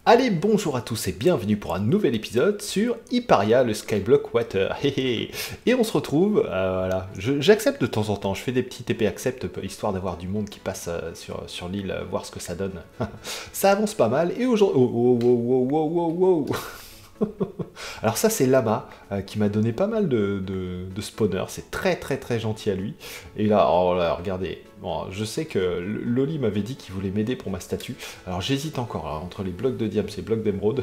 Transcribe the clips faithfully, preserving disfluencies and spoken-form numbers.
Allez, bonjour à tous et bienvenue pour un nouvel épisode sur Hyparia, le Skyblock Water. Et on se retrouve, euh, voilà, j'accepte de temps en temps, je fais des petits T P accept, histoire d'avoir du monde qui passe euh, sur, sur l'île, euh, voir ce que ça donne. Ça avance pas mal, et aujourd'hui... Oh, oh, oh, oh, oh, oh, oh. Alors ça c'est Lama euh, qui m'a donné pas mal de, de, de spawners, c'est très très très gentil à lui. Et là, oh là regardez, bon, je sais que Loli m'avait dit qu'il voulait m'aider pour ma statue, alors j'hésite encore là, entre les blocs de diamants et les blocs d'émeraude.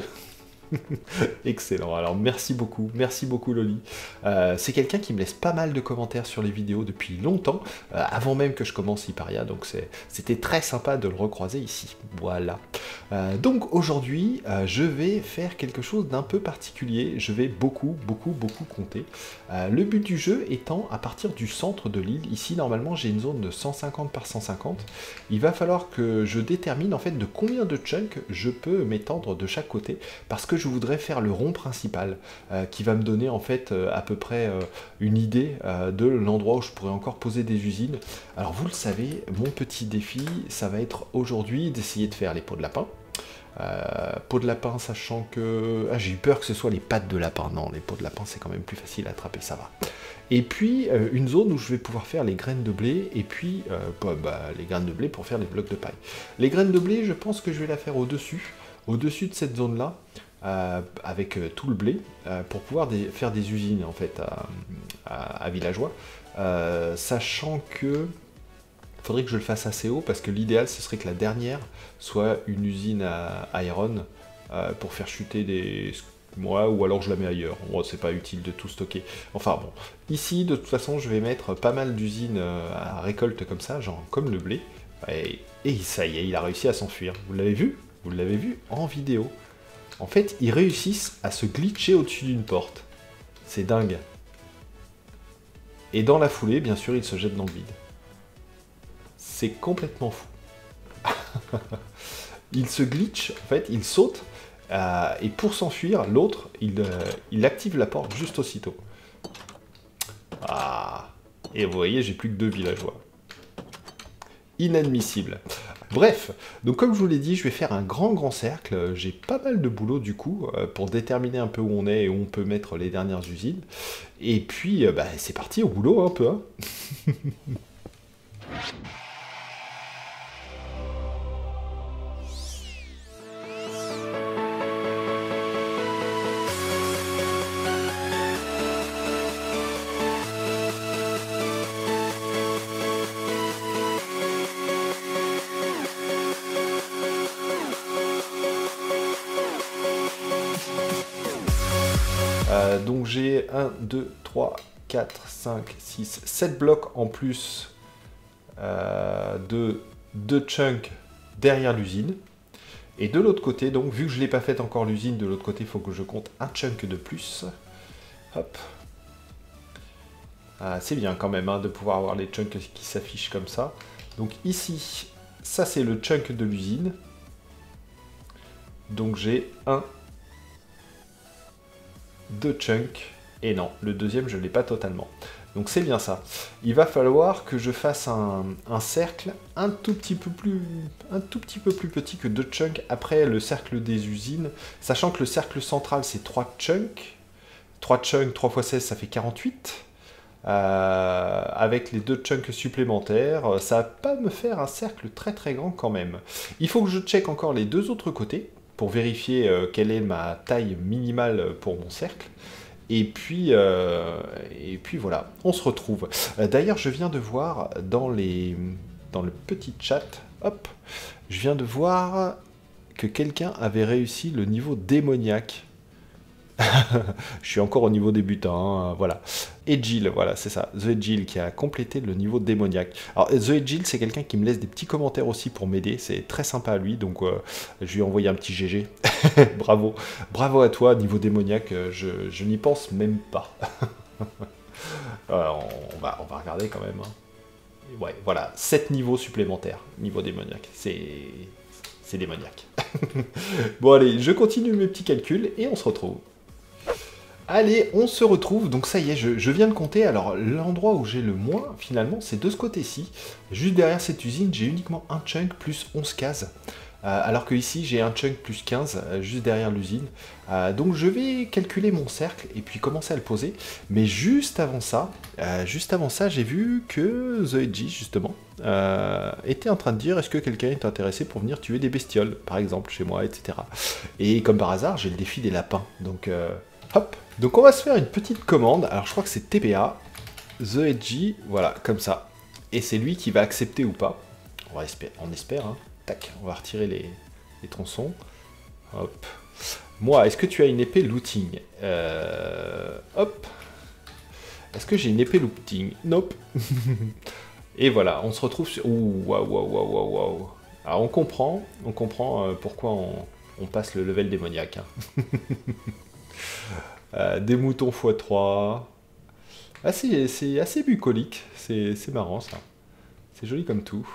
Excellent, alors merci beaucoup, merci beaucoup Loli. Euh, c'est quelqu'un qui me laisse pas mal de commentaires sur les vidéos depuis longtemps, euh, avant même que je commence Hyparia, donc c'était très sympa de le recroiser ici. Voilà. Euh, donc aujourd'hui, euh, je vais faire quelque chose d'un peu particulier, je vais beaucoup, beaucoup, beaucoup compter. Euh, le but du jeu étant à partir du centre de l'île, ici normalement j'ai une zone de cent cinquante par cent cinquante, il va falloir que je détermine en fait de combien de chunks je peux m'étendre de chaque côté, parce que je voudrais faire le rond principal euh, qui va me donner en fait euh, à peu près euh, une idée euh, de l'endroit où je pourrais encore poser des usines. Alors vous le savez, mon petit défi ça va être aujourd'hui d'essayer de faire les pots de lapin. Euh, pots de lapin, sachant que... Ah, j'ai eu peur que ce soit les pattes de lapin. Non, les pots de lapin c'est quand même plus facile à attraper, ça va. Et puis euh, une zone où je vais pouvoir faire les graines de blé, et puis euh, bah, bah, les graines de blé pour faire les blocs de paille. Les graines de blé, je pense que je vais la faire au-dessus, au-dessus de cette zone-là, Euh, avec euh, tout le blé, euh, pour pouvoir des, faire des usines en fait à, à, à Villageois, euh, sachant que il faudrait que je le fasse assez haut, parce que l'idéal ce serait que la dernière soit une usine à, à Iron, euh, pour faire chuter des... moi, ou alors je la mets ailleurs, moi c'est pas utile de tout stocker. Enfin bon, ici de toute façon je vais mettre pas mal d'usines à récolte comme ça, genre comme le blé, et, et ça y est, il a réussi à s'enfuir. Vous l'avez vu? Vous l'avez vu en vidéo. En fait, ils réussissent à se glitcher au-dessus d'une porte. C'est dingue. Et dans la foulée, bien sûr, ils se jettent dans le vide. C'est complètement fou. Ils se glitchent, en fait, ils sautent, euh, et pour s'enfuir, l'autre, il, euh, il active la porte juste aussitôt. Ah. Et vous voyez, j'ai plus que deux villageois. Inadmissible. Bref, donc comme je vous l'ai dit, je vais faire un grand grand cercle, j'ai pas mal de boulot du coup, euh, pour déterminer un peu où on est et où on peut mettre les dernières usines, et puis euh, bah, c'est parti au boulot un peu, hein. Euh, donc j'ai un, deux, trois, quatre, cinq, six, sept blocs en plus euh, de deux chunks derrière l'usine. Et de l'autre côté, donc vu que je ne l'ai pas fait encore l'usine, de l'autre côté il faut que je compte un chunk de plus. Hop. Ah, c'est bien quand même hein, de pouvoir avoir les chunks qui s'affichent comme ça. Donc ici, ça c'est le chunk de l'usine. Donc j'ai un, deux chunks, et non, le deuxième je ne l'ai pas totalement. Donc c'est bien ça. Il va falloir que je fasse un, un cercle un tout petit peu plus un tout petit peu plus petit que deux chunks après le cercle des usines, sachant que le cercle central c'est trois chunks. trois chunks, trois fois seize ça fait quarante-huit. Euh, avec les deux chunks supplémentaires, ça va pas me faire un cercle très très grand quand même. Il faut que je check encore les deux autres côtés pour vérifier euh, quelle est ma taille minimale pour mon cercle. Et puis, euh, et puis voilà, on se retrouve. Euh, D'ailleurs, je viens de voir dans, les, dans le petit chat, hop, je viens de voir que quelqu'un avait réussi le niveau démoniaque. Je suis encore au niveau débutant, hein, voilà. Edgil, voilà, c'est ça, The Edgil qui a complété le niveau démoniaque. Alors, The Edgil, c'est quelqu'un qui me laisse des petits commentaires aussi pour m'aider, c'est très sympa à lui, donc euh, je lui ai envoyé un petit G G. Bravo, bravo à toi, niveau démoniaque, je, je n'y pense même pas. Alors, on, va, on va regarder quand même. Hein. Ouais, voilà, sept niveaux supplémentaires, niveau démoniaque, c'est... c'est démoniaque. Bon allez, je continue mes petits calculs et on se retrouve. Allez, on se retrouve, donc ça y est, je, je viens de compter, alors l'endroit où j'ai le moins, finalement, c'est de ce côté-ci. Juste derrière cette usine, j'ai uniquement un chunk plus onze cases. Euh, alors que ici j'ai un chunk plus quinze euh, juste derrière l'usine. Euh, donc je vais calculer mon cercle et puis commencer à le poser. Mais juste avant ça, euh, juste avant ça, j'ai vu que The Edgy justement euh, était en train de dire est-ce que quelqu'un est intéressé pour venir tuer des bestioles, par exemple chez moi, et cetera. Et comme par hasard, j'ai le défi des lapins. Donc euh, hop. Donc on va se faire une petite commande. Alors je crois que c'est T P A, The Edgy, voilà, comme ça. Et c'est lui qui va accepter ou pas. On, va espérer, on espère, hein. Tac, on va retirer les, les tronçons. Hop. Moi, est-ce que tu as une épée looting? euh, Hop. Est-ce que j'ai une épée looting? Nope. Et voilà, on se retrouve sur... Ouh, waouh, waouh, waouh, waouh, waouh. Alors on comprend, on comprend euh, pourquoi on, on passe le level démoniaque. Hein. euh, des moutons fois trois. Ah, c'est assez bucolique, c'est marrant ça. C'est joli comme tout.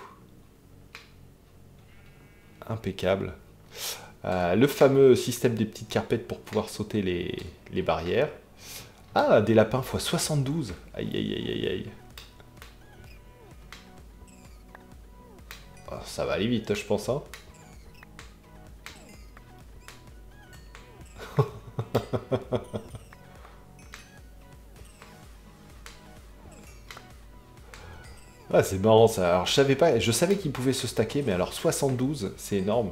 Impeccable. Euh, le fameux système des petites carpettes pour pouvoir sauter les, les barrières. Ah, des lapins fois soixante-douze. Aïe, aïe, aïe, aïe, aïe. Oh, ça va aller vite, je pense. Hein. Ah, c'est marrant ça. Alors, je savais pas, je savais qu'il pouvait se stacker, mais alors soixante-douze, c'est énorme.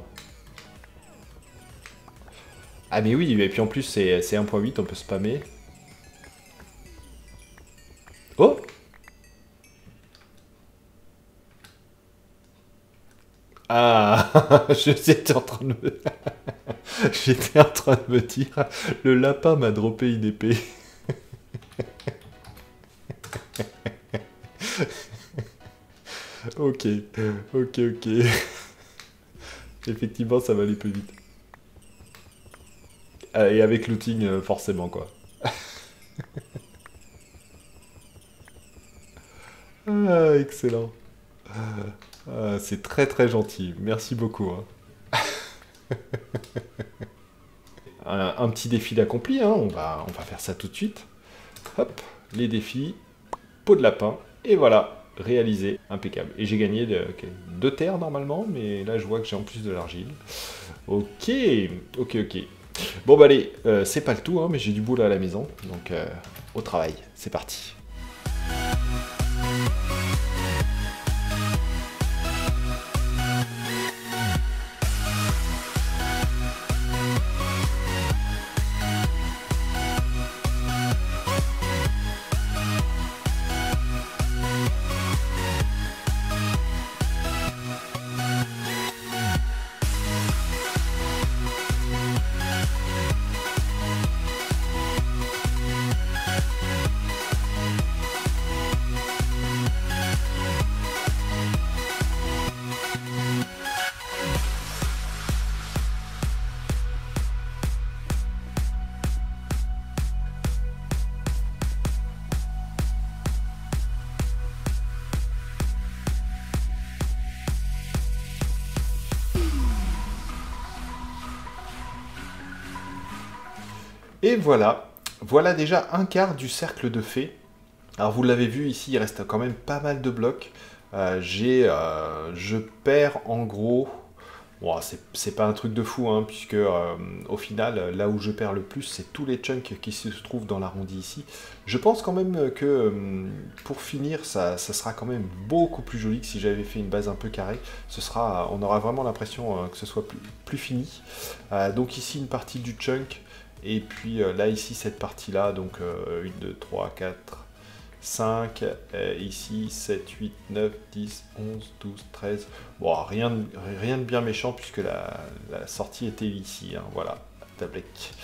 Ah mais oui, et puis en plus c'est un point huit, on peut spammer. Oh! Ah, j'étais en train de me... J'étais en train de me dire, le lapin m'a droppé une épée. Ok, ok, ok. Effectivement, ça va aller plus vite. Ah, et avec looting, euh, forcément, quoi. Ah, excellent. Ah, c'est très très gentil. Merci beaucoup. Hein. un, un petit défi d'accompli, hein. on, va, on va faire ça tout de suite. Hop, les défis, peau de lapin, et voilà, réalisé, impeccable. Et j'ai gagné de, okay, deux terres normalement, mais là je vois que j'ai en plus de l'argile. Ok, ok, ok. Bon bah allez, euh, c'est pas le tout, hein, mais j'ai du boulot à la maison, donc euh, au travail, c'est parti. Et voilà, voilà déjà un quart du cercle de fées. Alors vous l'avez vu ici, il reste quand même pas mal de blocs. Euh, j'ai, euh, je perds en gros, bon, c'est pas un truc de fou, hein, puisque euh, au final, là où je perds le plus, c'est tous les chunks qui se trouvent dans l'arrondi ici. Je pense quand même que euh, pour finir, ça, ça sera quand même beaucoup plus joli que si j'avais fait une base un peu carrée. Ce sera, on aura vraiment l'impression euh, que ce soit plus, plus fini. Euh, donc ici, une partie du chunk. Et puis euh, là, ici, cette partie-là, donc euh, un, deux, trois, quatre, cinq, euh, ici, sept, huit, neuf, dix, onze, douze, treize. Bon, rien de, rien de bien méchant puisque la, la sortie était ici, hein, voilà, tablec.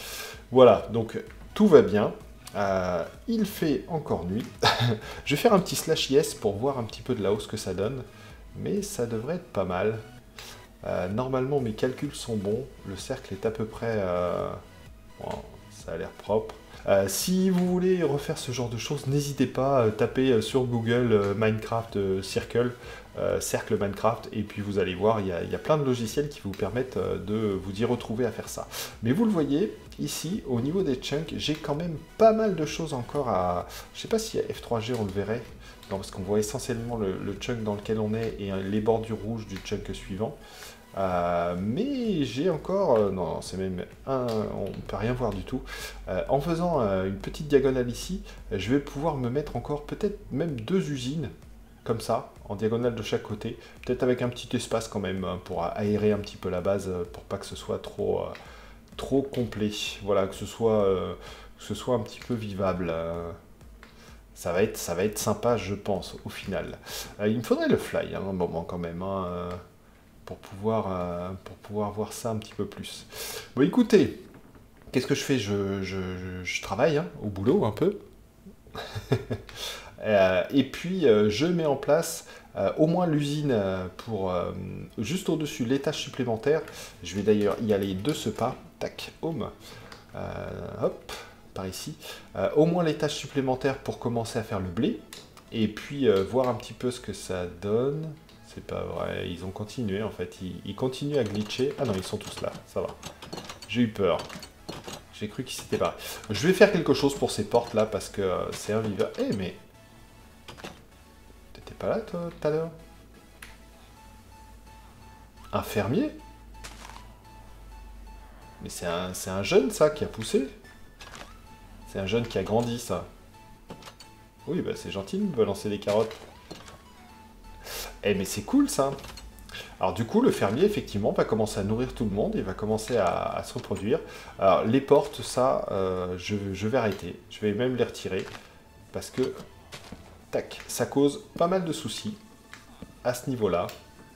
Voilà, donc tout va bien. Euh, il fait encore nuit. Je vais faire un petit slash yes pour voir un petit peu de là-haut ce que ça donne. Mais ça devrait être pas mal. Euh, normalement, mes calculs sont bons. Le cercle est à peu près... Euh... Bon, ça a l'air propre. Euh, si vous voulez refaire ce genre de choses, n'hésitez pas, euh, tapez sur Google euh, Minecraft euh, Circle, euh, Cercle Minecraft, et puis vous allez voir, il y, y a plein de logiciels qui vous permettent euh, de vous y retrouver à faire ça. Mais vous le voyez, ici, au niveau des chunks, j'ai quand même pas mal de choses encore à... Je sais pas si à F trois G on le verrait, non, parce qu'on voit essentiellement le, le chunk dans lequel on est et euh, les bordures rouges du chunk suivant. Euh, mais j'ai encore... euh, non, c'est même un... On ne peut rien voir du tout. Euh, en faisant euh, une petite diagonale ici, je vais pouvoir me mettre encore peut-être même deux usines, comme ça, en diagonale de chaque côté. Peut-être avec un petit espace quand même, hein, pour aérer un petit peu la base, pour pas que ce soit trop, euh, trop complet. Voilà, que ce soit, euh, que ce soit un petit peu vivable. euh. Ça va être, ça va être sympa, je pense, au final. Euh, il me faudrait le fly, hein, un moment quand même, hein, euh, pour pouvoir, euh, pour pouvoir voir ça un petit peu plus. Bon, écoutez, qu'est-ce que je fais je, je, je- je travaille, hein, au boulot un peu. Euh, et puis, euh, je mets en place euh, au moins l'usine euh, pour euh, juste au-dessus l'étage supplémentaire. Je vais d'ailleurs y aller de ce pas. Tac, home. Euh, hop, par ici. Euh, au moins l'étage supplémentaire pour commencer à faire le blé. Et puis euh, voir un petit peu ce que ça donne. C'est pas vrai, ils ont continué en fait. Ils, ils continuent à glitcher. Ah non, ils sont tous là, ça va. J'ai eu peur. J'ai cru qu'ils s'étaient barrés. Je vais faire quelque chose pour ces portes là parce que euh, c'est invivable. Eh mais... T'étais pas là toi tout à l'heure? Un fermier? Mais c'est un, c'est un jeune ça qui a poussé? C'est un jeune qui a grandi ça. Oui, bah c'est gentil de me balancer des carottes. Eh mais c'est cool ça. Alors du coup, le fermier, effectivement, va commencer à nourrir tout le monde, il va commencer à, à se reproduire. Alors les portes, ça, euh, je, je vais arrêter. Je vais même les retirer. Parce que, tac, ça cause pas mal de soucis à ce niveau-là.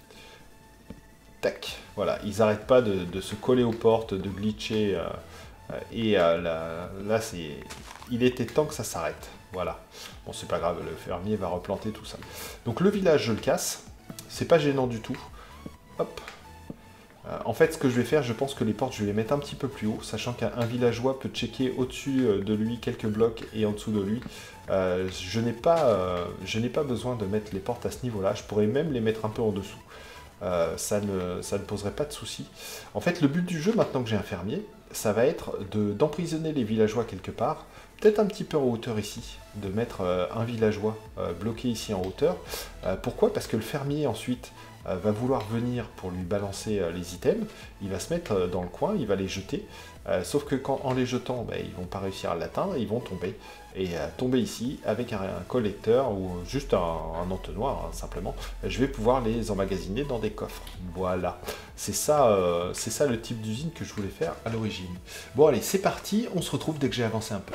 Tac, voilà, ils n'arrêtent pas de, de se coller aux portes, de glitcher. euh, euh, et euh, là, là c'est, il était temps que ça s'arrête. Voilà. Bon, c'est pas grave, le fermier va replanter tout ça. Donc le village, je le casse. C'est pas gênant du tout. Hop. Euh, en fait, ce que je vais faire, je pense que les portes, je vais les mettre un petit peu plus haut, sachant qu'un un villageois peut checker au-dessus euh, de lui quelques blocs et en dessous de lui. Euh, je n'ai pas, euh, je n'ai pas besoin de mettre les portes à ce niveau-là. Je pourrais même les mettre un peu en dessous. Euh, ça, ne, ça ne poserait pas de soucis. En fait, le but du jeu, maintenant que j'ai un fermier, ça va être de- d'emprisonner les villageois quelque part, peut-être un petit peu en hauteur ici, de mettre euh, un villageois euh, bloqué ici en hauteur. Euh, pourquoi? Parce que le fermier, ensuite, euh, va vouloir venir pour lui balancer euh, les items, il va se mettre euh, dans le coin, il va les jeter, euh, sauf que quand, en les jetant, ben, ils vont pas réussir à l'atteindre, ils vont tomber. Et euh, tomber ici avec un, un collecteur ou juste un, un entonnoir, hein, simplement, je vais pouvoir les emmagasiner dans des coffres. Voilà, c'est ça, euh, c'est ça le type d'usine que je voulais faire à l'origine. Bon allez, c'est parti, on se retrouve dès que j'ai avancé un peu.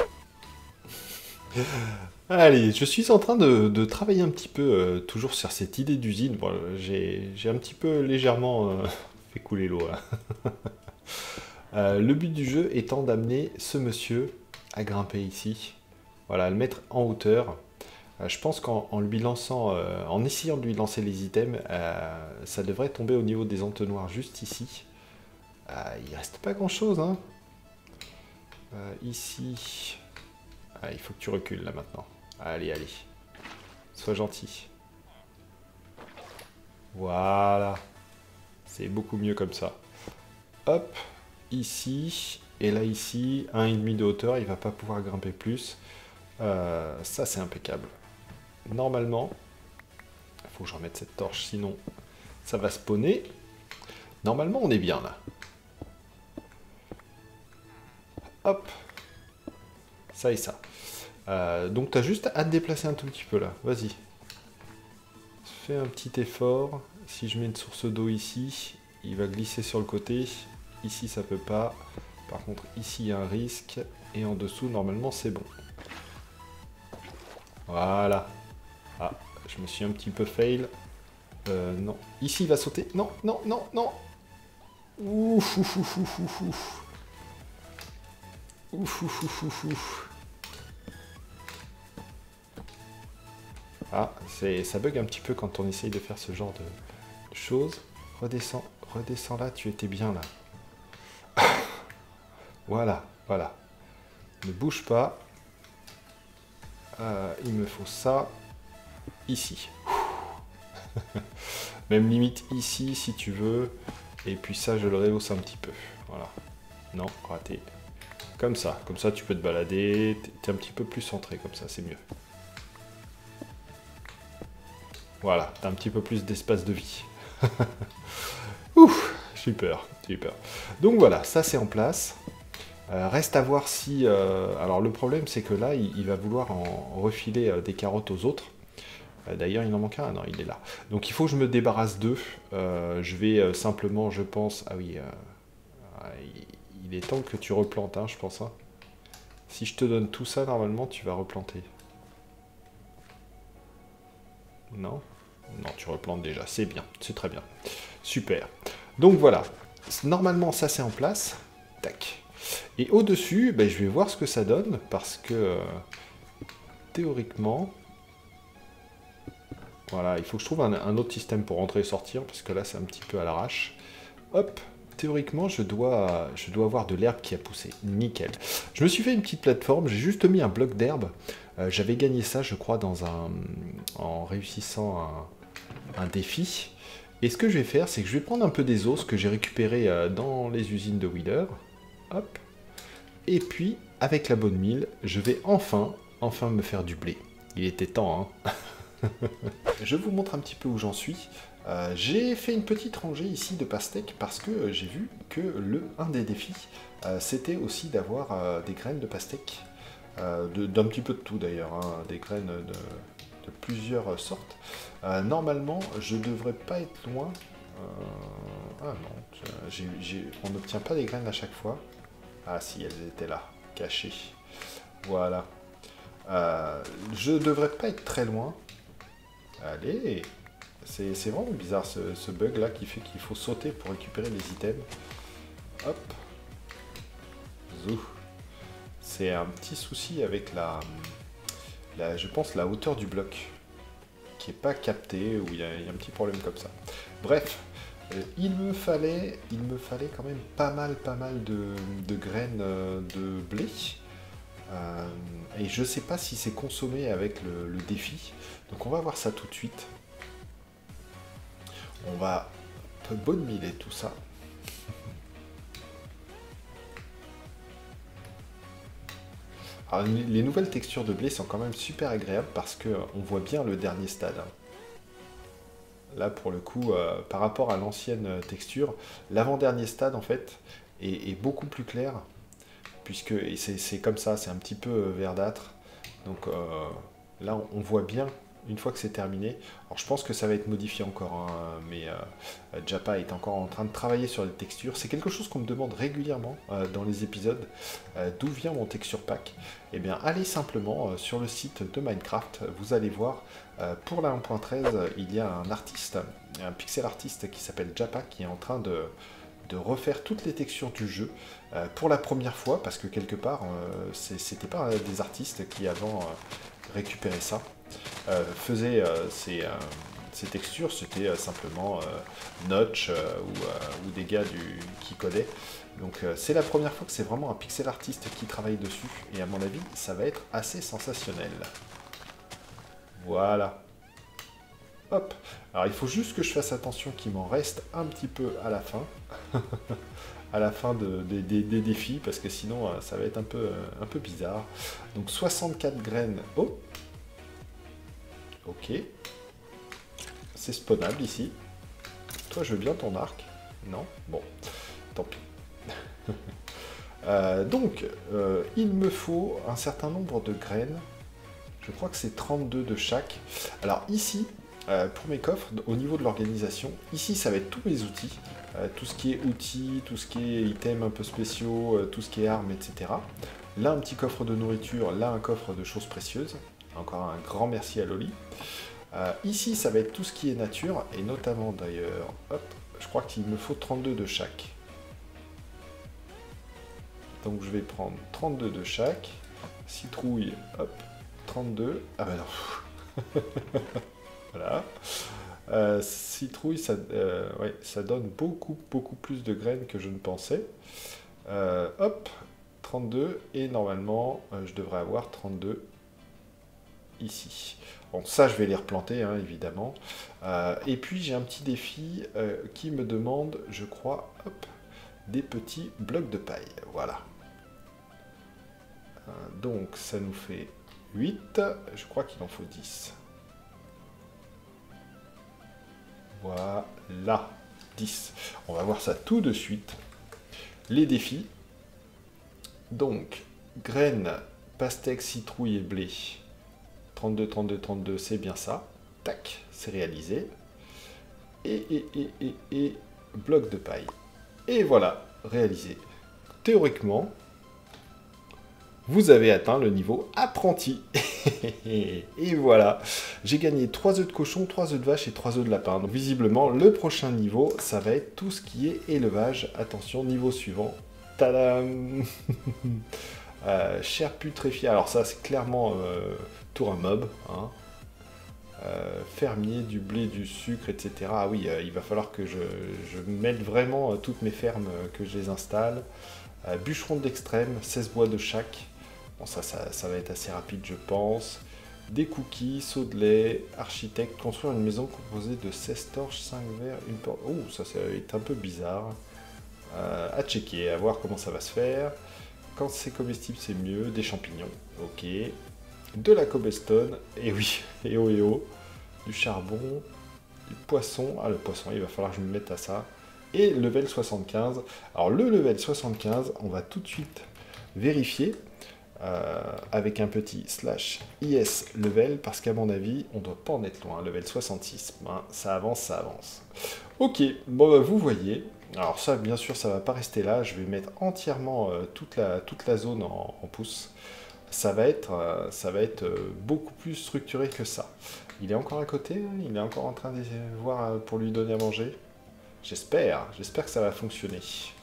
Allez, je suis en train de, de travailler un petit peu, euh, toujours sur cette idée d'usine. Bon, j'ai j'ai un petit peu légèrement euh, fait couler l'eau là. Euh, le but du jeu étant d'amener ce monsieur à grimper ici. Voilà, le mettre en hauteur. Euh, je pense qu'en en lui lançant, euh, en essayant de lui lancer les items, euh, ça devrait tomber au niveau des entonnoirs juste ici. Euh, il reste pas grand chose, hein. Euh, ici. Ah, il faut que tu recules là maintenant. Allez, allez. Sois gentil. Voilà. C'est beaucoup mieux comme ça. Hop. Ici. Et là, ici, un virgule cinq de hauteur. Il va pas pouvoir grimper plus. Euh, ça, c'est impeccable. Normalement, il faut que je remette cette torche, sinon ça va spawner. Normalement, on est bien là. Hop. Ça et ça. Euh, donc, tu as juste à te déplacer un tout petit peu là. Vas-y. Fais un petit effort. Si je mets une source d'eau ici, il va glisser sur le côté. Ici, ça peut pas. Par contre, ici, il y a un risque. Et en dessous, normalement, c'est bon. Voilà. Ah, je me suis un petit peu fail. Euh, non. Ici, il va sauter. Non, non, non, non. Ouf, ouf, ouf, ouf, ouf, ouf. Ouf, ouf, ouf, ouf, ouf. Ah, ça bug un petit peu quand on essaye de faire ce genre de, de choses. Redescends, redescends là, tu étais bien là. Voilà, voilà. Ne bouge pas. Euh, il me faut ça ici. Même limite ici si tu veux. Et puis ça, je le rehausse un petit peu. Voilà. Non, raté. Comme ça. Comme ça, tu peux te balader. T'es un petit peu plus centré comme ça, c'est mieux. Voilà, t'as un petit peu plus d'espace de vie. Ouh, Ouh, j'ai eu peur, j'ai eu peur. Donc voilà, ça c'est en place. Euh, reste à voir si... Euh, alors le problème c'est que là, il, il va vouloir en refiler euh, des carottes aux autres. Euh, D'ailleurs, il en manque un. Ah non, il est là. Donc il faut que je me débarrasse d'eux. Euh, je vais euh, simplement, je pense... Ah oui, euh, il est temps que tu replantes, hein, je pense. Hein. Si je te donne tout ça, normalement, tu vas replanter. Non? Non, tu replantes déjà. C'est bien, c'est très bien. Super. Donc voilà. Normalement, ça c'est en place. Tac. Et au-dessus, ben, je vais voir ce que ça donne, parce que euh, théoriquement, voilà, il faut que je trouve un, un autre système pour rentrer et sortir, parce que là c'est un petit peu à l'arrache. Hop, théoriquement je dois, je dois avoir de l'herbe qui a poussé, nickel. Je me suis fait une petite plateforme, j'ai juste mis un bloc d'herbe, euh, j'avais gagné ça je crois dans un, en réussissant un, un défi. Et ce que je vais faire, c'est que je vais prendre un peu des os que j'ai récupérés euh, dans les usines de Wheeler. Hop. Et puis, avec la bonne mille, je vais enfin, enfin me faire du blé. Il était temps, hein. Je vous montre un petit peu où j'en suis. Euh, j'ai fait une petite rangée ici de pastèques parce que euh, j'ai vu que le un des défis, euh, c'était aussi d'avoir euh, des graines de pastèques. Euh, d'un petit peu de tout d'ailleurs, hein, des graines de, de plusieurs sortes. Euh, normalement, je devrais pas être loin. Euh, ah non, j'ai, j'ai, on n'obtient pas des graines à chaque fois. Ah si, elles étaient là, cachées. Voilà. Euh, je devrais pas être très loin. Allez. C'est vraiment bizarre ce, ce bug là qui fait qu'il faut sauter pour récupérer les items. Hop. Zou. C'est un petit souci avec la, la, je pense, la hauteur du bloc qui est pas captée, ou il y, a, il y a un petit problème comme ça. Bref. Euh, il me fallait, il me fallait quand même pas mal, pas mal de, de graines euh, de blé. Euh, et je sais pas si c'est consommé avec le, le défi. Donc on va voir ça tout de suite. On va bonne miller tout ça. Alors, les nouvelles textures de blé sont quand même super agréables parce qu'on voit bien le dernier stade. Là, pour le coup, euh, par rapport à l'ancienne texture, l'avant-dernier stade, en fait, est, est beaucoup plus clair, puisque c'est comme ça, c'est un petit peu verdâtre. Donc euh, là, on, on voit bien, une fois que c'est terminé. Alors, je pense que ça va être modifié encore, hein, mais euh, Japa est encore en train de travailler sur les textures. C'est quelque chose qu'on me demande régulièrement euh, dans les épisodes. Euh, D'où vient mon texture pack? Eh bien, allez simplement euh, sur le site de Minecraft, vous allez voir. Euh, pour la un point treize, il y a un artiste, un pixel artiste qui s'appelle Japa, qui est en train de, de refaire toutes les textures du jeu euh, pour la première fois, parce que quelque part, euh, c'était pas euh, des artistes qui avant euh, récupéré ça, euh, faisaient euh, ces, euh, ces textures, c'était euh, simplement euh, Notch euh, ou, euh, ou des gars du, qui codaient. Donc euh, c'est la première fois que c'est vraiment un pixel artiste qui travaille dessus, et à mon avis, ça va être assez sensationnel. Voilà. Hop. Alors il faut juste que je fasse attention qu'il m'en reste un petit peu à la fin. à la fin de, de, de, des défis, parce que sinon euh, ça va être un peu, euh, un peu bizarre. Donc soixante-quatre graines. Oh. Ok. C'est spawnable ici. Toi, je veux bien ton arc. Non? Bon. Tant pis. euh, donc, euh, il me faut un certain nombre de graines. Je crois que c'est trente-deux de chaque. Alors ici, euh, pour mes coffres, au niveau de l'organisation, ici ça va être tous mes outils. Euh, tout ce qui est outils, tout ce qui est items un peu spéciaux, euh, tout ce qui est armes, et cetera. Là un petit coffre de nourriture, là un coffre de choses précieuses. Encore un grand merci à Loli. Euh, ici ça va être tout ce qui est nature, et notamment d'ailleurs, hop, je crois qu'il me faut trente-deux de chaque. Donc je vais prendre trente-deux de chaque. Citrouille, hop. trente-deux. Ah bah non. Voilà. Euh, citrouille, ça, euh, ouais, ça donne beaucoup, beaucoup plus de graines que je ne pensais. Euh, hop, trente-deux. Et normalement, euh, je devrais avoir trente-deux ici. Bon, ça, je vais les replanter, hein, évidemment. Euh, et puis, j'ai un petit défi euh, qui me demande, je crois, hop, des petits blocs de paille. Voilà. Euh, donc, ça nous fait huit, je crois qu'il en faut dix. Voilà. dix. On va voir ça tout de suite. Les défis. Donc, graines, pastèque, citrouille et blé. trente-deux, trente-deux, trente-deux, c'est bien ça. Tac, c'est réalisé. Et, et, et, et, et, bloc de paille. Et voilà, réalisé. Théoriquement, vous avez atteint le niveau apprenti. Et voilà, j'ai gagné trois œufs de cochon, trois œufs de vache et trois œufs de lapin. Donc visiblement, le prochain niveau, ça va être tout ce qui est élevage. Attention, niveau suivant. Tadam. euh, Chair putréfiée. Alors ça, c'est clairement euh, tour un mob. Hein. Euh, fermier, du blé, du sucre, et cetera. Ah oui, euh, il va falloir que je, je mette vraiment euh, toutes mes fermes, euh, que je les installe. Euh, bûcheron de l'extrême, seize bois de chaque. Bon, ça, ça, ça va être assez rapide, je pense. Des cookies, seau de lait, architecte, construire une maison composée de seize torches, cinq verres, une porte. Oh, ça, ça va être un peu bizarre. Euh, à checker, à voir comment ça va se faire. Quand c'est comestible, c'est mieux. Des champignons, ok. De la cobblestone, et oui, et oh, et oh. Du charbon, du poisson. Ah, le poisson, il va falloir que je me mette à ça. Et level soixante-quinze. Alors, le level soixante-quinze, on va tout de suite vérifier. Euh, avec un petit slash is level, parce qu'à mon avis, on doit pas en être loin, level soixante-six, hein, ça avance, ça avance. Ok, bon bah, vous voyez, alors ça bien sûr ça va pas rester là, je vais mettre entièrement euh, toute, la, toute la zone en, en pouces, ça va être, euh, ça va être euh, beaucoup plus structuré que ça. Il est encore à côté, il est encore en train de voir euh, pour lui donner à manger, j'espère, j'espère que ça va fonctionner.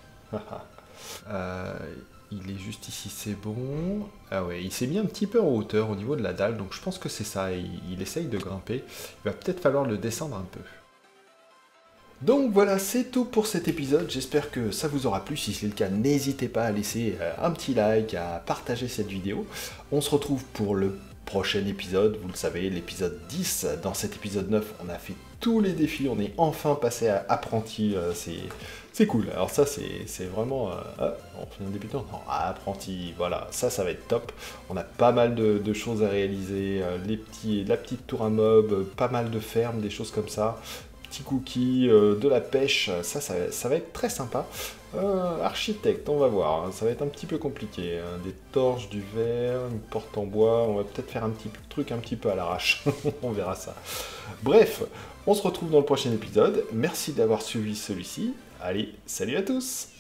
euh, Il est juste ici, c'est bon. Ah ouais, il s'est mis un petit peu en hauteur au niveau de la dalle, donc je pense que c'est ça, il, il essaye de grimper. Il va peut-être falloir le descendre un peu. Donc voilà, c'est tout pour cet épisode, j'espère que ça vous aura plu. Si c'est le cas, n'hésitez pas à laisser un petit like, à partager cette vidéo. On se retrouve pour le prochain épisode, vous le savez, l'épisode dix. Dans cet épisode neuf, on a fait tous les défis, on est enfin passé à apprenti, c'est... C'est cool, alors ça c'est vraiment... Euh, ah, on fait un débutant, non, apprenti, voilà, ça ça va être top. On a pas mal de, de choses à réaliser, euh, les petits, la petite tour à mob, euh, pas mal de fermes, des choses comme ça. Petits cookies, euh, de la pêche, ça, ça ça va être très sympa. Euh, architecte, on va voir, hein, ça va être un petit peu compliqué. Hein, des torches, du verre, une porte en bois, on va peut-être faire un petit truc un petit peu à l'arrache, on verra ça. Bref, on se retrouve dans le prochain épisode, merci d'avoir suivi celui-ci. Allez, salut à tous!